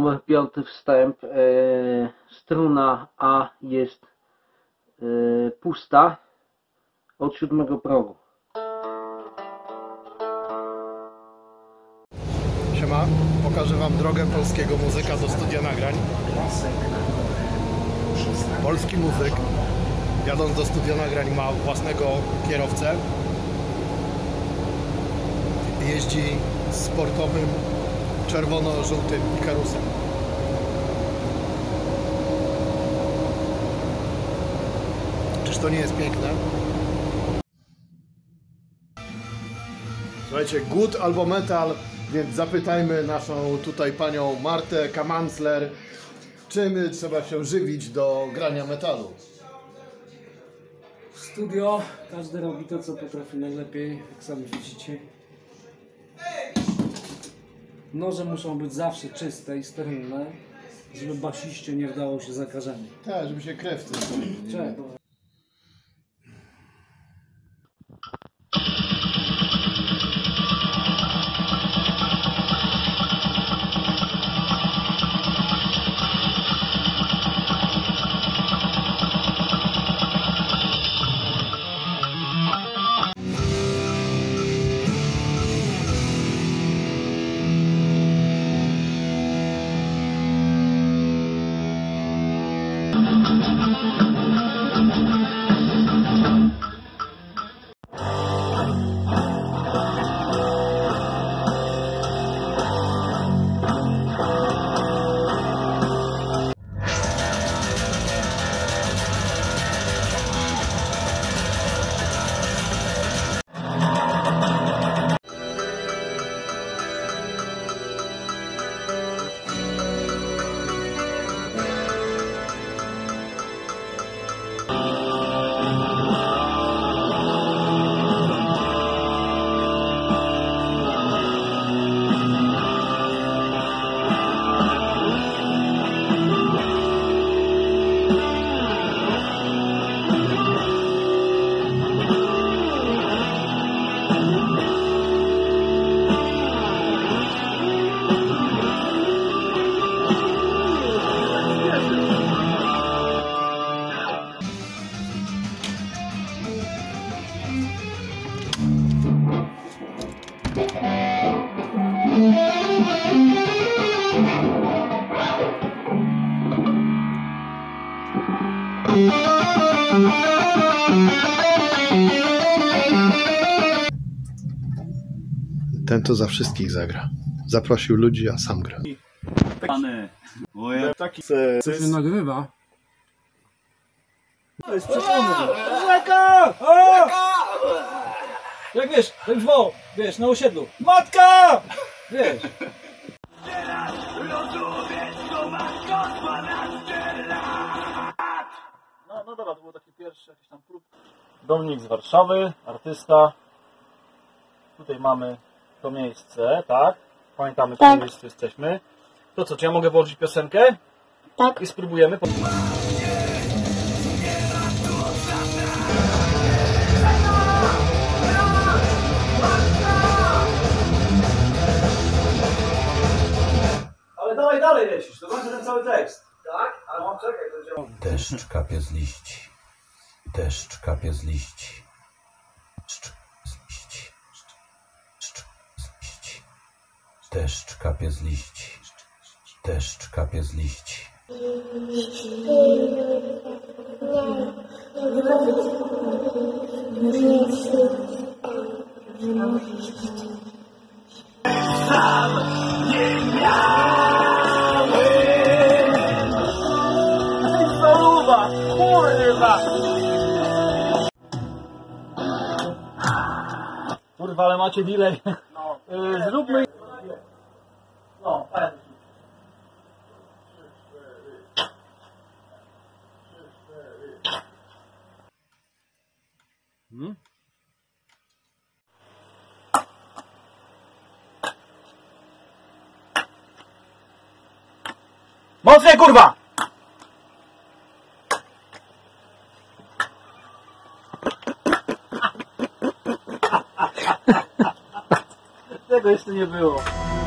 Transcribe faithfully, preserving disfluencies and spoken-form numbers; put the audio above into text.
numer piąty wstęp. E, struna A jest e, pusta od siódmego progu. Siema, pokażę wam drogę polskiego muzyka do studia nagrań. Polski muzyk, jadąc do studia nagrań, ma własnego kierowcę. Jeździ sportowym, czerwono-żółtym Ikarusem. Czyż to nie jest piękne? Słuchajcie, good albo metal, więc zapytajmy naszą tutaj panią Martę Kamancler, czym trzeba się żywić do grania metalu. W studio każdy robi to, co potrafi najlepiej, jak sami widzicie. Noże muszą być zawsze czyste i sterylne, żeby basiście nie wdało się zakażenie. Tak, żeby się krew w tym Czego? Ten to za wszystkich zagra. Zaprosił ludzi, a sam gra. Pany, moje taki To się nagrywa. To jest przeszłony. Rzeka! Jak wiesz, jak zwoł, wiesz, na osiedlu. Matka! Wiesz. No, no dobra, to był taki pierwszy jakiś tam prób. Dominik z Warszawy, artysta. Tutaj mamy to miejsce, tak? Pamiętamy, w Tak. którym miejscu jesteśmy. To co, czy ja mogę włożyć piosenkę? Tak. I spróbujemy. Ale dawaj dalej lecisz, to będzie ten cały tekst. Tak? Ale mam czekaj, to działa. Deszcz kapie z liści, deszcz kapie z liści, deszcz z liści, deszcz z liści, deszcz kapie z liści, deszcz kapie z liści. Kurwa, ale macie delay. No. Yy, zróbmy. No, fajnie. Hmm? Mocniej, kurwa! Tego jeszcze nie było.